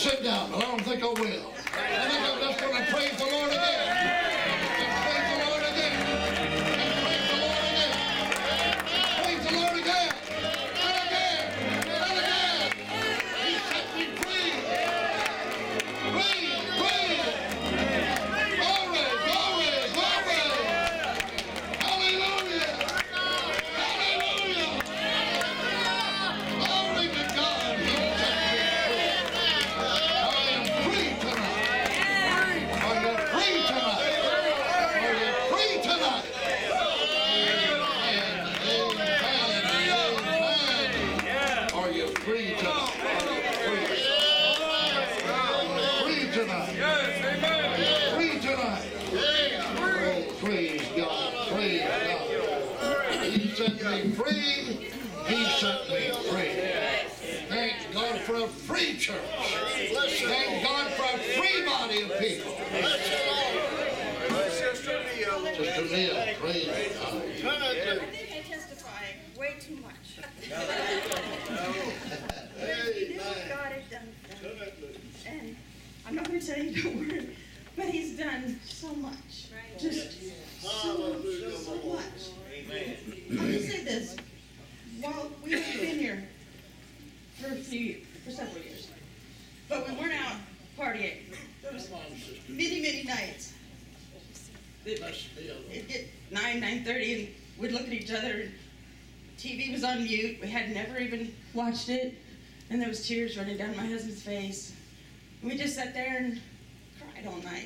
sit down, but I don't think I will. I think I'm just going to praise the Lord again. Praise the Lord again. Praise the Lord again. Praise the Lord again. And again. And again. He set me free. Free. Free. Glory. Glory. Glory. Hallelujah. Hallelujah. Glory to God. He set me free. I am free tonight. Are you free tonight? Are you free tonight? Amen. Amen. Are you free tonight? Free. Free tonight. Free tonight. Oh, praise God. Praise God. He set me free. He set me free. Thank God for a free church. Thank God for a free body of people. Sister Leah, praise God. I think I testify way too much. He knew what God had done for him. And I'm not going to tell you the word, but he's done so much. Just so much. Let me say this. While we have been here for several years, but we weren't out partying. There was many nights. It'd get 9:30, and we'd look at each other, and TV was on mute. We had never even watched it, and there was tears running down my husband's face. And we just sat there and cried all night.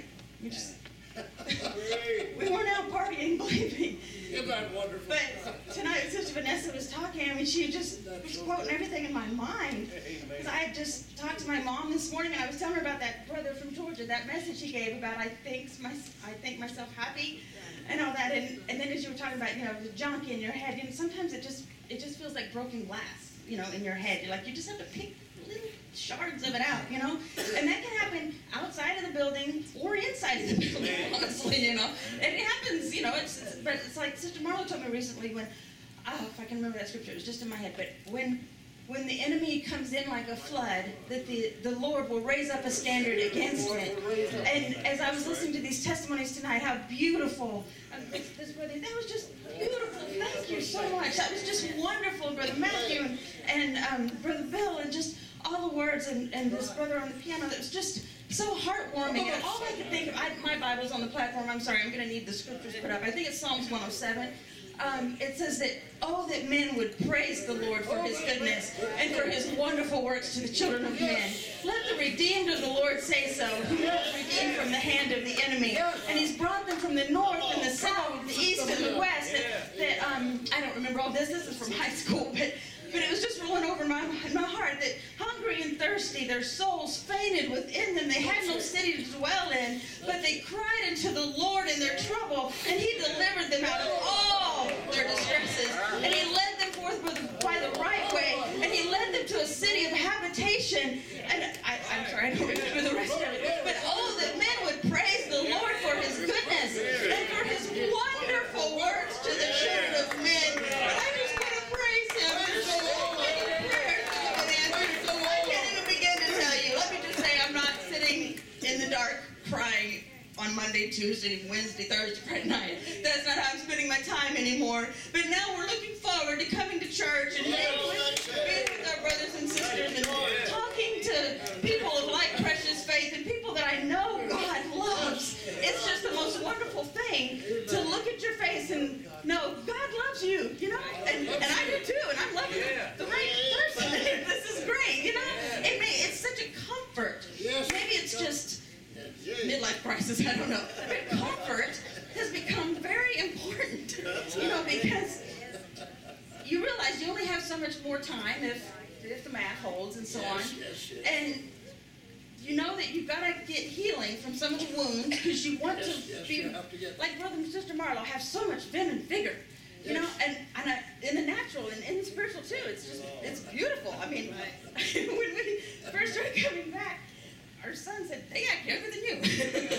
We weren't out partying, believe me. Isn't that wonderful? But tonight, Sister Vanessa was talking. I mean, she just was quoting everything in my mind. Because I had just talked to my mom this morning, and I was telling her about that brother from Georgia, that message he gave about I think myself happy, and all that. And then as you were talking about, the junk in your head, sometimes it just feels like broken glass, in your head. You're like, you just have to pick little shards of it out, and that can happen outside of the building or inside of the building, honestly, and it happens, but it's like Sister Marla told me recently when, if I can remember that scripture, it was just in my head, but when the enemy comes in like a flood, that the Lord will raise up a standard against it. And as I was listening to these testimonies tonight, how beautiful, this brother, that was just beautiful. Thank you so much. That was just wonderful, Brother Matthew and Brother Bill, and just all the words, and this brother on the piano, that was just so heartwarming. And all I could think of, my Bible's on the platform, I'm sorry, I'm going to need the scriptures put up. I think it's Psalms 107. It says that, that men would praise the Lord for his goodness and for his wonderful works to the children of men. Let the redeemed of the Lord say so, who has redeemed from the hand of the enemy. And he's brought them from the north and the south, the east and the west. I don't remember all this. This is from high school, but it was just rolling over in my heart that hungry and thirsty, their souls fainted within them. They had no city to dwell in, but they cried unto the Lord in their trouble, and he delivered them out of all their distresses. And he led them forth by the right way, and he led them to a city of habitation. And I'm sorry, I don't remember the rest of it. But that men would praise the Lord for his goodness and for his wonderful works to the children of men. I just want to praise him. There's so many prayers that have been answered. I can't even begin to tell you. Let me just say, I'm not sitting in the dark crying on Monday, Tuesday, Wednesday, Thursday, Friday night. That's not how I'm spending my time anymore. But now we're looking forward to coming to church and being with our brothers and sisters and talking to people of like precious faith and people that I know God loves. It's just the most wonderful thing to look at your face and know God loves you, and I do too, and I'm loving the right person. This is great, it's such a comfort. Maybe it's just midlife crisis, I don't know. But comfort has become very important, because you realize you only have so much more time if the math holds and so on. And you know that you've got to get healing from some of the wounds because you want to be, like Brother and Sister Marlo, have so much vim and vigor. And in the natural and in the spiritual too. It's beautiful. I mean, when we first started coming back, our son said, they act younger than you.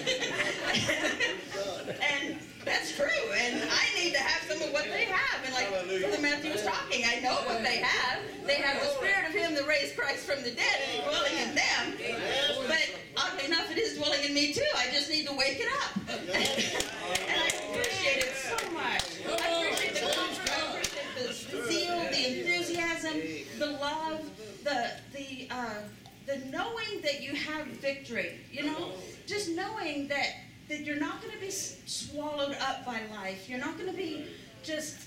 And that's true. And I need to have some of what they have. And like Brother Matthew was talking, I know what they have. They have the spirit of him that raised Christ from the dead and dwelling in them. But oddly enough, it is dwelling in me too. I just need to wake it up. And I appreciate it so much. I appreciate the comfort, I appreciate the zeal, the enthusiasm, the love, the knowing that you have victory. You know, just knowing that you're not going to be swallowed up by life. You're not going to be just,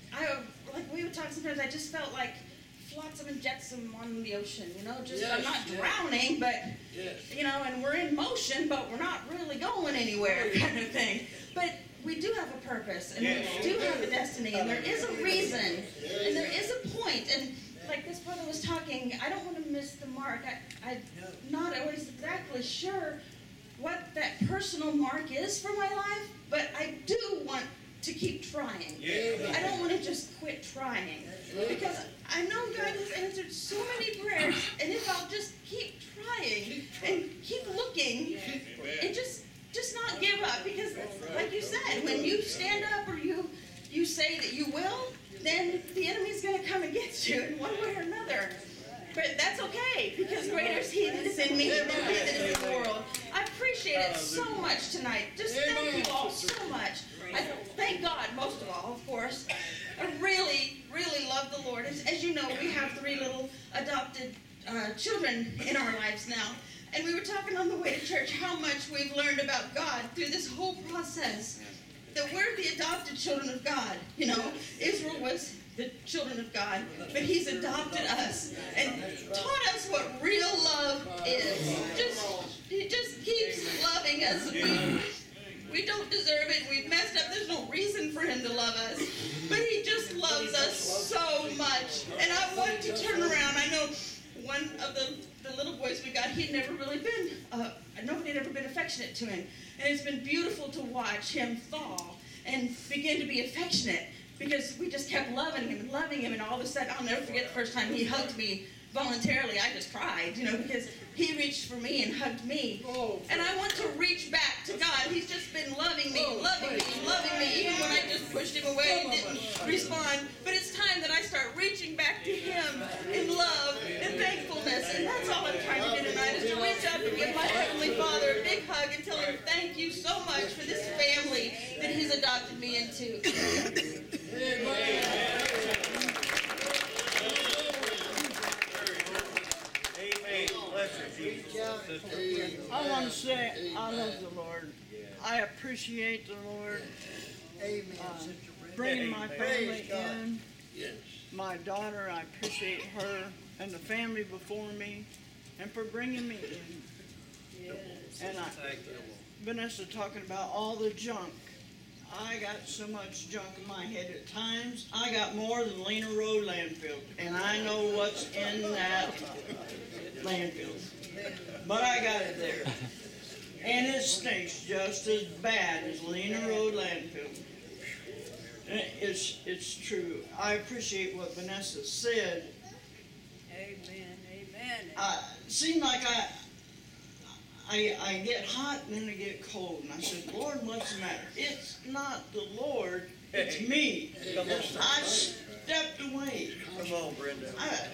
like we would talk sometimes, I just felt like flotsam and jetsam on the ocean, you know, just, I'm not drowning, but, you know, and we're in motion, but we're not really going anywhere kind of thing. But we do have a purpose, and we do have a destiny, and there is a reason, and there is a point, and like this brother was talking, I don't want to miss the mark. I'm not always exactly sure what that personal mark is for my life, but I do want to keep trying. I don't want to just quit trying, because I know God has answered so many prayers, and if I'll just keep trying and keep looking and just not give up, because like you said, when you stand up or you say that you will, then the enemy's going to come against you in one way or another. But that's okay, because greater is He that is in me than He that is in the world. I appreciate it so much tonight. Just thank you all so much. I thank God, most of all, of course. I really, really love the Lord. As you know, we have 3 little adopted children in our lives now. And we were talking on the way to church how much we've learned about God through this whole process. That we're the adopted children of God. You know, Israel was the children of God, but He's adopted us and taught us what real love is. He just keeps loving us. We don't deserve it. We've messed up. There's no reason for Him to love us, but He just loves us so much. And I want to turn around. I know one of the little boys we got, he'd never really been, nobody had ever been affectionate to him. And it's been beautiful to watch him thaw and begin to be affectionate, because we just kept loving him, and all of a sudden, I'll never forget the first time he hugged me voluntarily. I just cried, you know, because he reached for me and hugged me. And I want to reach back to God. He's just been loving me, even when I just pushed him away and didn't respond. But it's time that I start reaching back to Him in love and thankfulness. And that's all I'm trying to do tonight, is to reach up and give my Heavenly Father a big hug and tell Him thank you so much for this family that He's adopted me into. I want to say I love the Lord. I appreciate the Lord. Bringing my family in. My daughter, I appreciate her and the family before me, and for bringing me in. And Vanessa talking about all the junk. I got so much junk in my head at times. I got more than Lena Road landfill, and I know what's in that landfill. But I got it there. And it stinks just as bad as Lena Road landfill. It's true. I appreciate what Vanessa said. Amen. Seemed like I get hot and then I get cold. And I said, Lord, what's the matter? It's not the Lord, it's me. I stepped away. Come on, Brenda.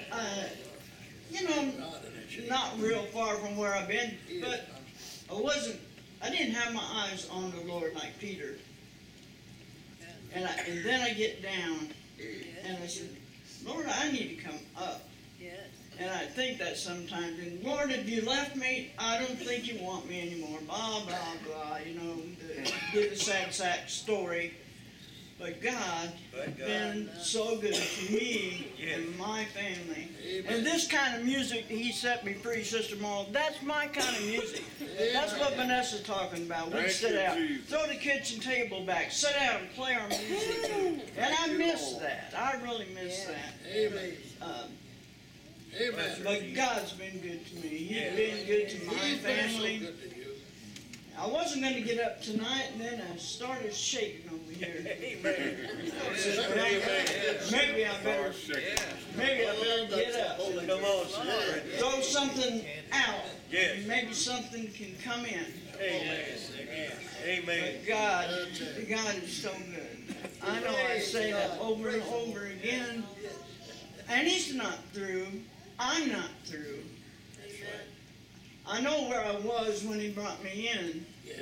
Not real far from where I've been, but I didn't have my eyes on the Lord like Peter. And then I get down and I said, Lord, I need to come up. And I think that sometimes, and Lord, if you left me, I don't think you want me anymore. Blah, blah, blah, the sad sack story. But God has been so good to me and my family. And this kind of music, He set me free, Sister Moll, that's my kind of music. That's what Vanessa's talking about. We'd sit out, throw the kitchen table back, sit out and play our music. And I miss that. I really miss that. Amen. But God's been good to me. He's been good to my family. I wasn't going to get up tonight, and then I started shaking over here. Maybe I better get up. Come on, Throw something out. Maybe something can come in. Amen. But God is so good. I know I say that over and over again, and He's not through. I'm not through. I know where I was when He brought me in. Yes.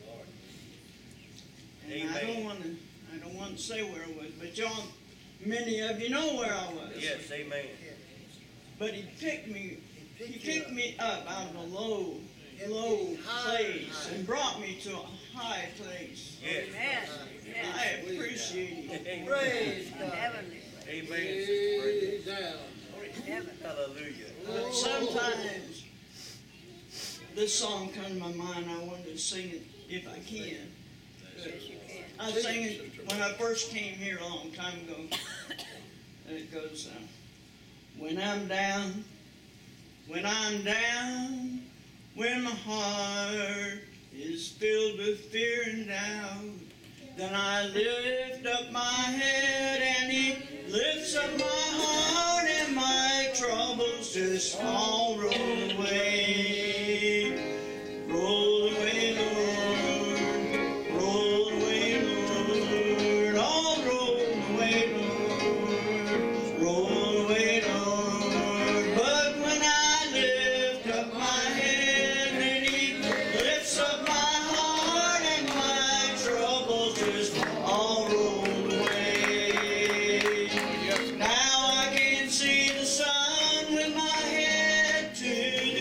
And I don't want to say where I was, but y'all, many of you know where I was. Yes, amen. But He picked me up out of a low place and brought me to a high place. Yes. I appreciate Him. Praise God. Amen, Sister Brenda. Hallelujah. But sometimes this song comes to my mind. I wanted to sing it if I can. I sang it when I first came here a long time ago. And it goes, when I'm down, when my heart is filled with fear and doubt, then I lift up my head and He lifts up my heart and my troubles just all roll away. Roll away, Lord. Roll away, Lord. All roll away, Lord. Roll away, Lord. But when I lift up my head and He lifts up my heart and my troubles just all roll away. Now I can see the sun with my head to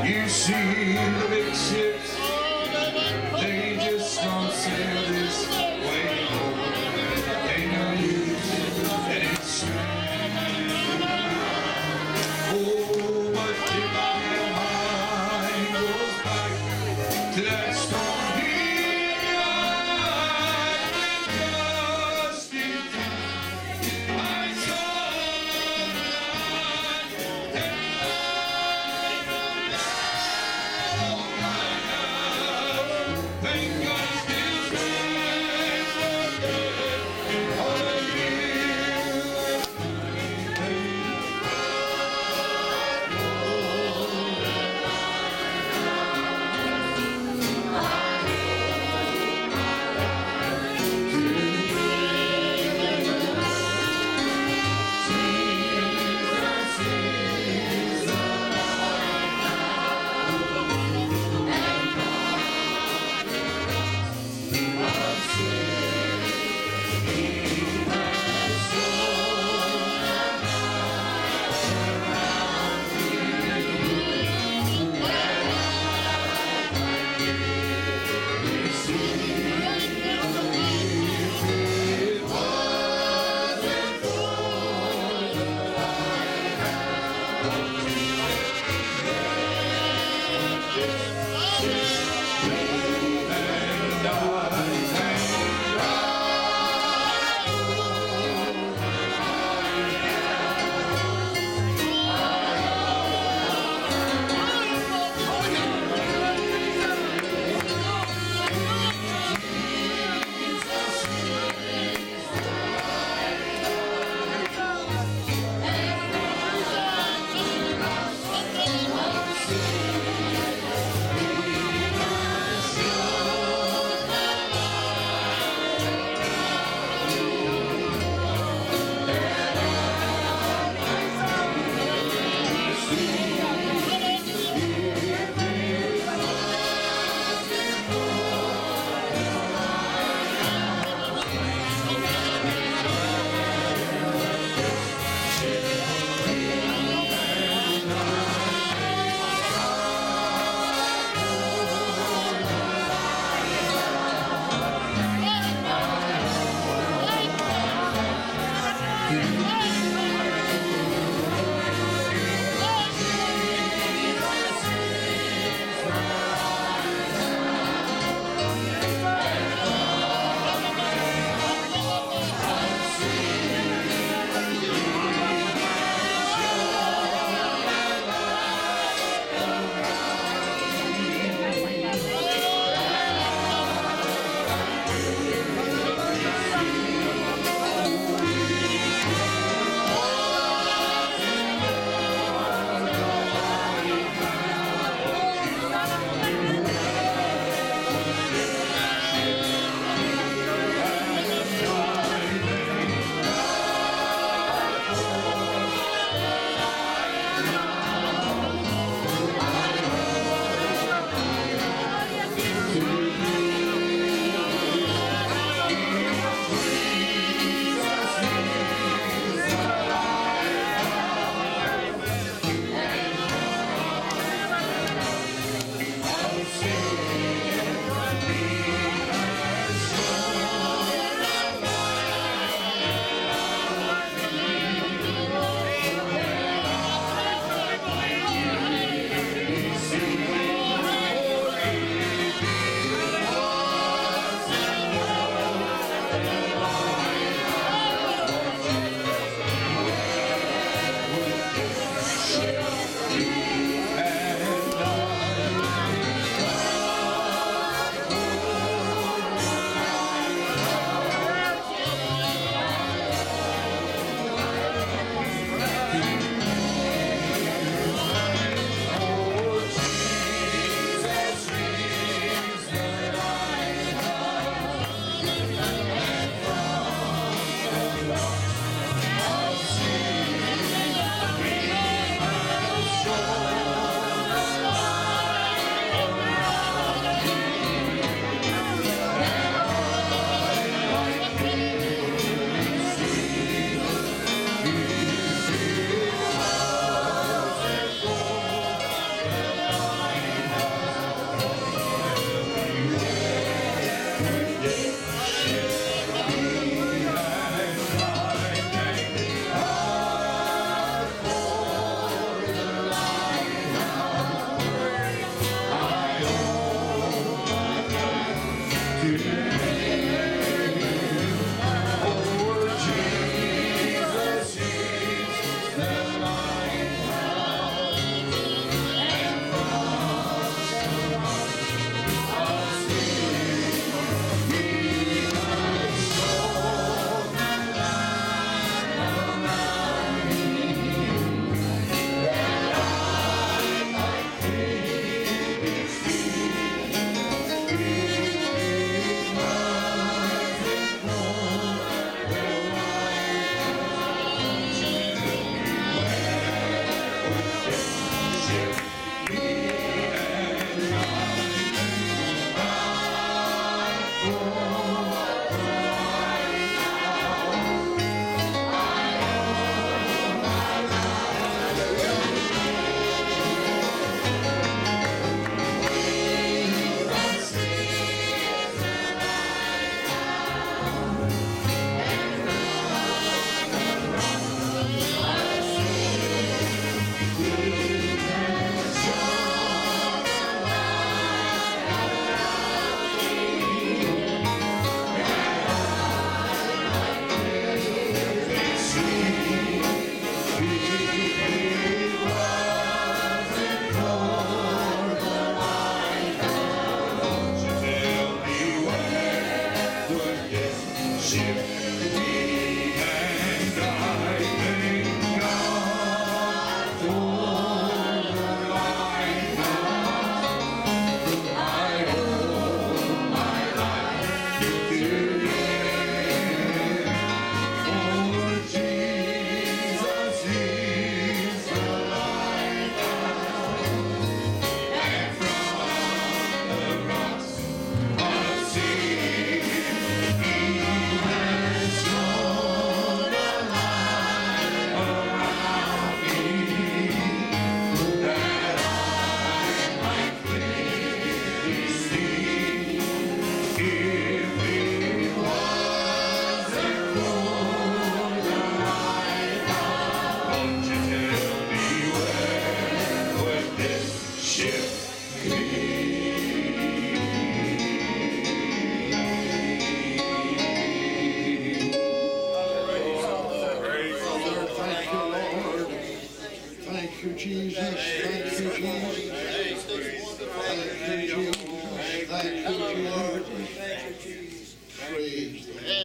You see the big ships, they just don't sail this way. They know you, and it's true. Oh, but if my mind goes back to that storm here just in time, I saw the light. Thank God still stands the dead on a hill.